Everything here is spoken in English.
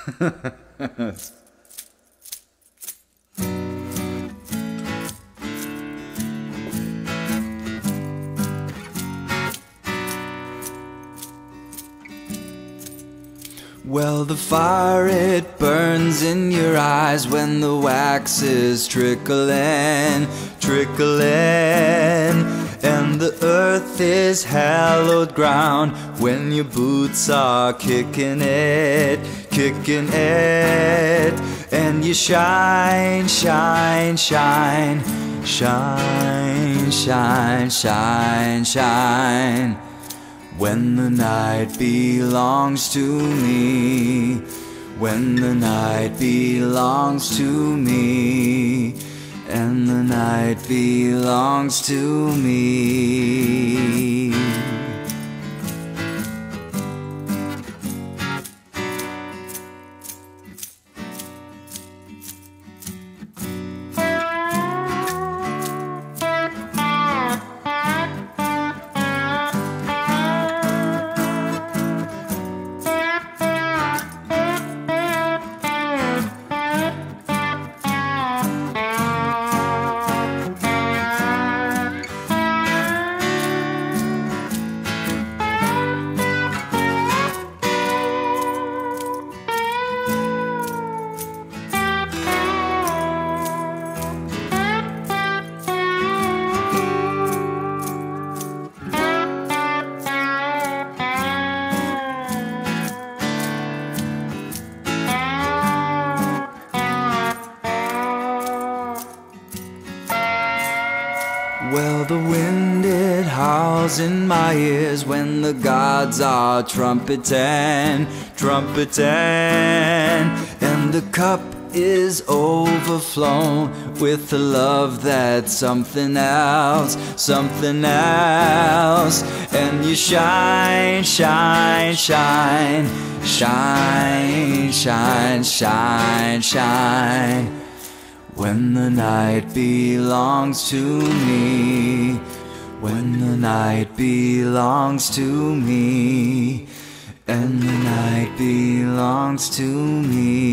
Well, the fire, it burns in your eyes when the wax is trickling, trickling. And the earth is hallowed ground when your boots are kicking it, kicking it. And you shine, shine, shine, shine, shine, shine, shine. When the night belongs to me, when the night belongs to me, and the night belongs to me. Well, the wind, it howls in my ears when the gods are trumpeting, trumpeting. And the cup is overflown with the love that's something else, something else. And you shine, shine, shine, shine, shine, shine, shine. When the night belongs to me, when the night belongs to me, and the night belongs to me.